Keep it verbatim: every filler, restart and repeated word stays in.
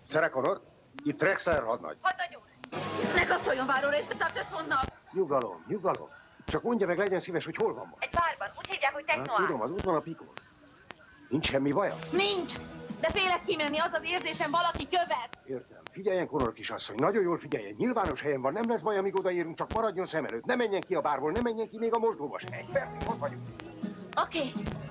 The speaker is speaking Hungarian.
Sarah Connor, itt Rexer hadnagy. Hadnagy úr! Ne kapcsoljon váróra, és ne tartsd honnan! Nyugalom, nyugalom. Csak mondja meg, legyen szíves, hogy hol van most. Egy bárban, úgy hívják, hogy Technoár. Hát, tudom, az út van a Pikon. Nincs semmi baja? Nincs! De félek kimenni, az az érzésem, valaki követ. Értem. Figyeljen, Connor kisasszony, nagyon jól figyeljen. Nyilvános helyen van, nem lesz baj, amíg odaérünk, csak maradjon szem előtt. Ne menjen ki a bárból, ne menjen ki még a mosdóba se. Egy percig, ott vagyunk. Oké. Okay.